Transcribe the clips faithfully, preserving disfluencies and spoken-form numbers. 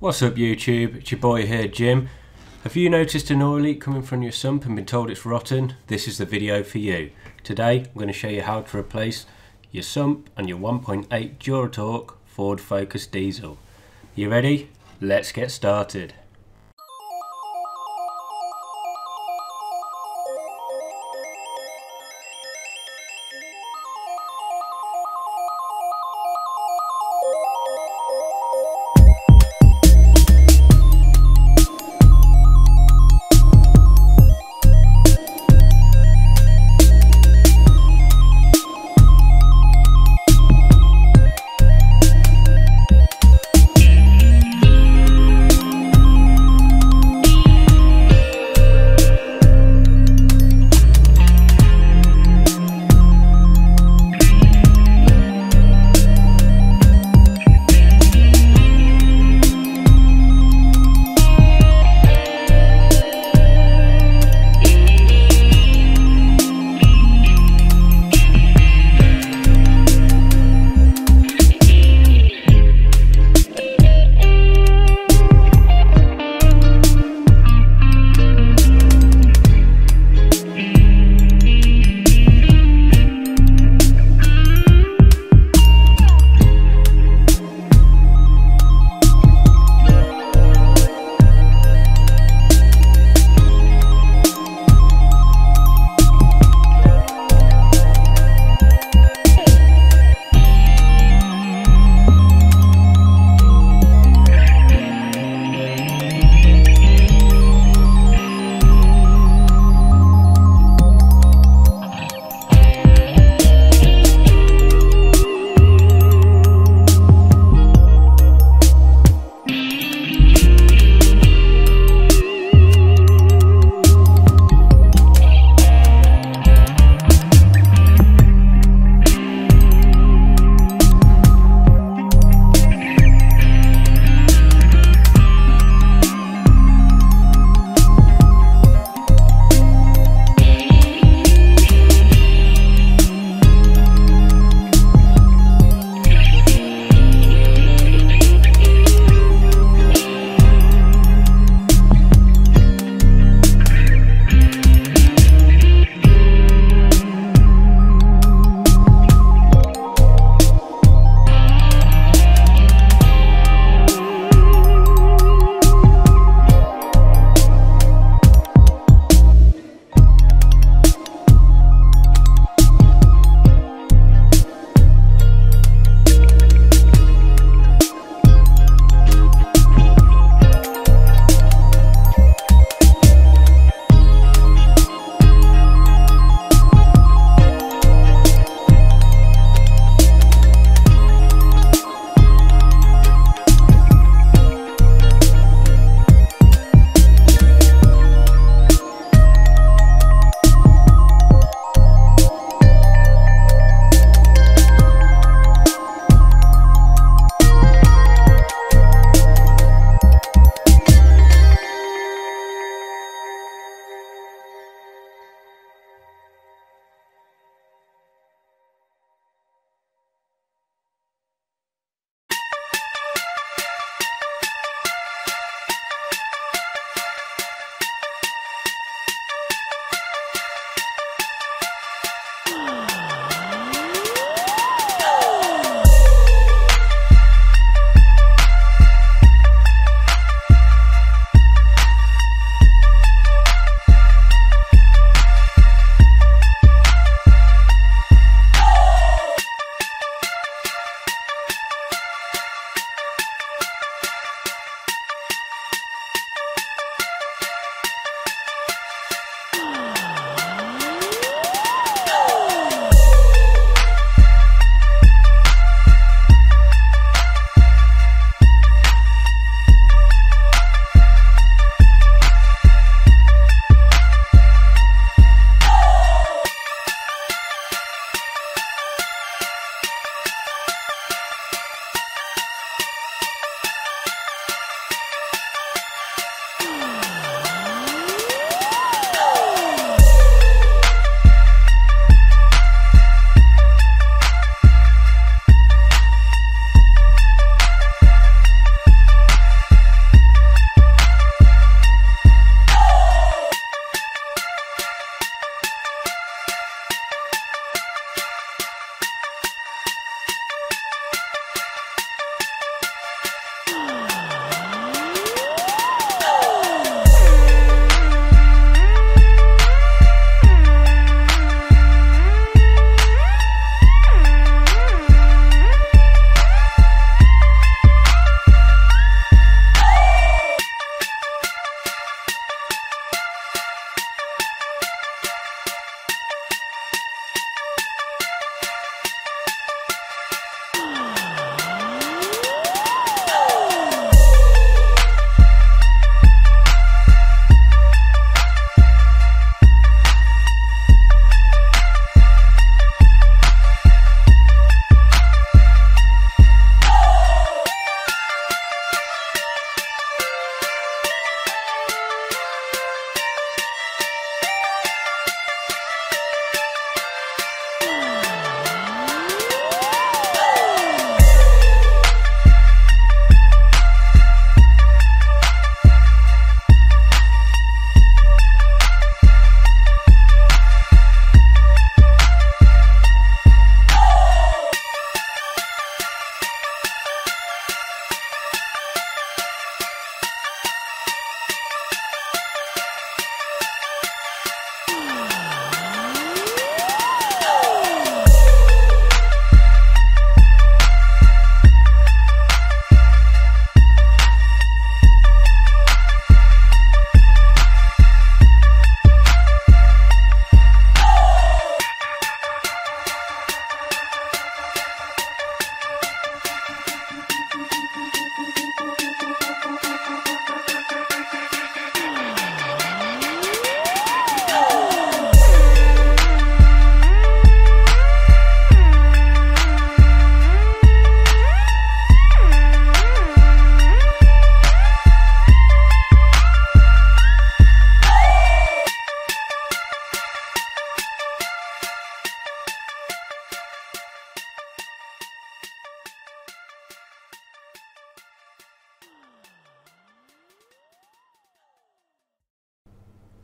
What's up YouTube, it's your boy here Jim. Have you noticed an oil leak coming from your sump and been told it's rotten? This is the video for you. Today I'm going to show you how to replace your sump and your one point eight Duratorq Ford Focus diesel. You ready? Let's get started.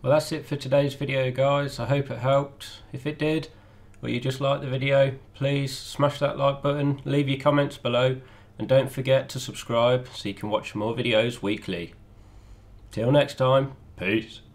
Well, that's it for today's video, guys. I hope it helped. If it did, or you just liked the video, please smash that like button, leave your comments below, and don't forget to subscribe so you can watch more videos weekly. Till next time, peace.